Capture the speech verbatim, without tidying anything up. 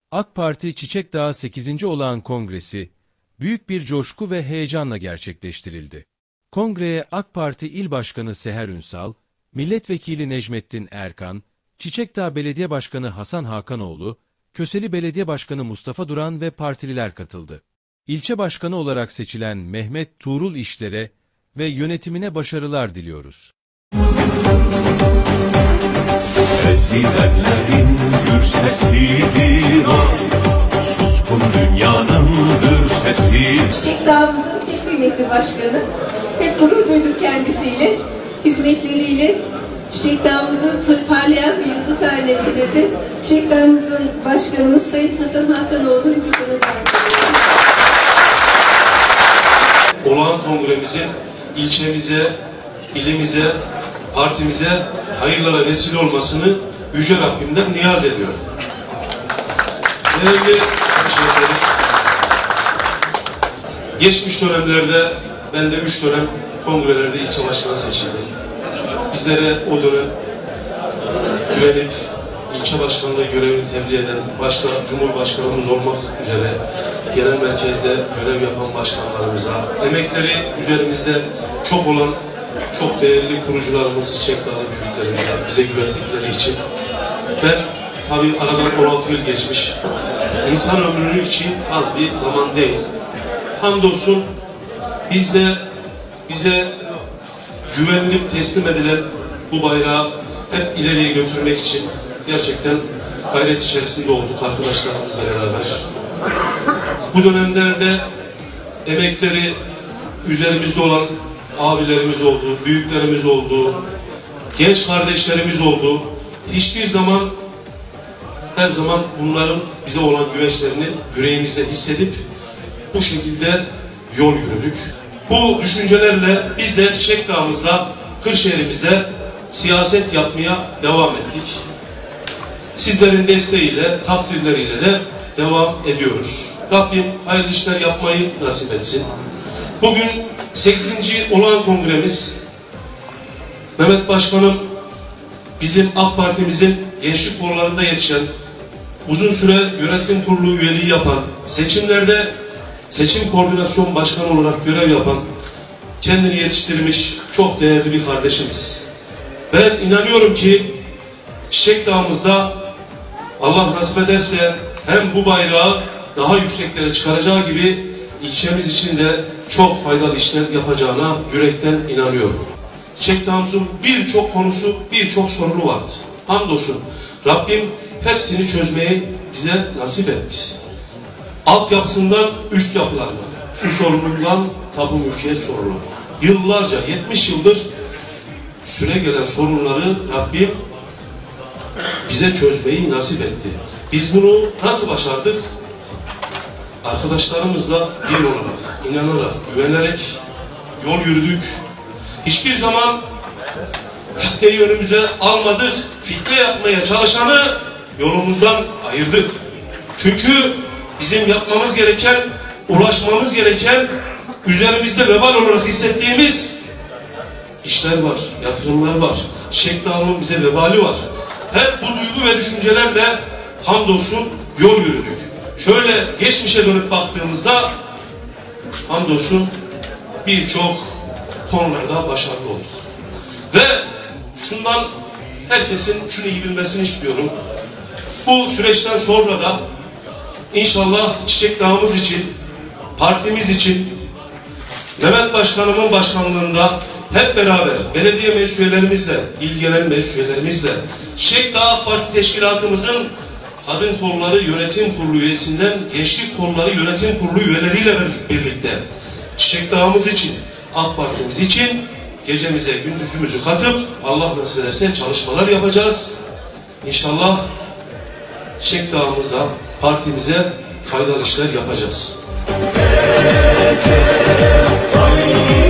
AK Parti Çiçek Dağı sekizinci olağan kongresi büyük bir coşku ve heyecanla gerçekleştirildi. Kongreye AK Parti İl Başkanı Seher Ünsal, Milletvekili Necmettin Erkan, Çiçekdağ Belediye Başkanı Hasan Hakanoğlu, Köseli Belediye Başkanı Mustafa Duran ve partililer katıldı. İlçe başkanı olarak seçilen Mehmet Tuğrul İşler'e ve yönetimine başarılar diliyoruz. Ezilenlerin gür sesidir o, suskun dünyanın gür sesi. Çiçekdağ'ımızın pek kıymetli başkanı, hep gurur duyduk kendisiyle, hizmetleriyle Çiçekdağ'ımızın parlayan bir yıldız haline getirdi. Çiçekdağ'ımızın başkanımız Sayın Hasan Hakanoğlu hükümetine Olağan kongremizin ilçemize, ilimize, partimize hayırlara vesile olmasını Yüce Rabbimden niyaz ediyorum. Değerli hemşehrilerim, geçmiş dönemlerde ben de üç dönem kongrelerde ilçe başkanı seçildim. Bizlere o dönem güvenip ilçe başkanlığı görevini tebliğ eden başta Cumhurbaşkanımız olmak üzere genel merkezde görev yapan başkanlarımıza, emekleri üzerimizde çok olan çok değerli kurucularımız, Çiçekdağlı büyüklerimize, bize güvendikleri için ben tabii aradan on altı yıl geçmiş, insan ömrünü için az bir zaman değil. Hamdolsun biz de bize güvenilip teslim edilen bu bayrağı hep ileriye götürmek için gerçekten gayret içerisinde olduk arkadaşlarımızla beraber. Bu dönemlerde emekleri üzerimizde olan abilerimiz oldu, büyüklerimiz oldu, genç kardeşlerimiz oldu. Hiçbir zaman, her zaman bunların bize olan güveçlerini yüreğimizde hissedip bu şekilde yol yürüdük. Bu düşüncelerle biz de Çiçekdağ'ımızda, Kırşehir'imizde siyaset yapmaya devam ettik. Sizlerin desteğiyle, takdirleriyle de devam ediyoruz. Rabbim hayırlı işler yapmayı nasip etsin. Bugün sekizinci olağan kongremiz, Mehmet Başkanım bizim AK Parti'mizin gençlik kollarında yetişen, uzun süre yönetim kurulu üyeliği yapan, seçimlerde seçim koordinasyon başkanı olarak görev yapan, kendini yetiştirmiş çok değerli bir kardeşimiz. Ben inanıyorum ki Çiçekdağ'ımızda Allah nasip ederse hem bu bayrağı daha yükseklere çıkaracağı gibi ilçemiz için de çok faydalı işler yapacağına yürekten inanıyorum. Çiçekdağ'ımızın birçok konusu, birçok sorunu vardı. Hamdolsun Rabbim hepsini çözmeyi bize nasip etti. Altyapısından üst yapılarına, su sorunundan tapu mülkiyet sorunu. Yıllarca, yetmiş yıldır süre gelen sorunları Rabbim bize çözmeyi nasip etti. Biz bunu nasıl başardık? Arkadaşlarımızla bir olarak, inanarak, güvenerek yol yürüdük. Hiçbir zaman fitneyi önümüze almadık. Fitne yapmaya çalışanı yolumuzdan ayırdık. Çünkü bizim yapmamız gereken, ulaşmamız gereken, üzerimizde vebal olarak hissettiğimiz işler var, yatırımlar var. Çiçekdağ'ın bize vebali var. Hep bu duygu ve düşüncelerle hamdolsun yol yürüdük. Şöyle geçmişe dönüp baktığımızda hamdolsun birçok konularda başarılı olduk. Ve şundan herkesin şunu iyi bilmesini istiyorum. Bu süreçten sonra da İnşallah Çiçekdağ'ımız için, partimiz için, Mehmet Başkanımın başkanlığında hep beraber belediye meclis üyelerimizle, il genel meclis üyelerimizle, Çiçekdağ AK Parti Teşkilatımızın Kadın Kolları Yönetim Kurulu üyesinden Gençlik Kolları Yönetim Kurulu üyeleriyle birlikte Çiçekdağ'ımız için, AK Partimiz için gecemize gündüzümüzü katıp Allah nasip ederse çalışmalar yapacağız. İnşallah Çiçekdağ'ımıza, partimize faydalı işler yapacağız.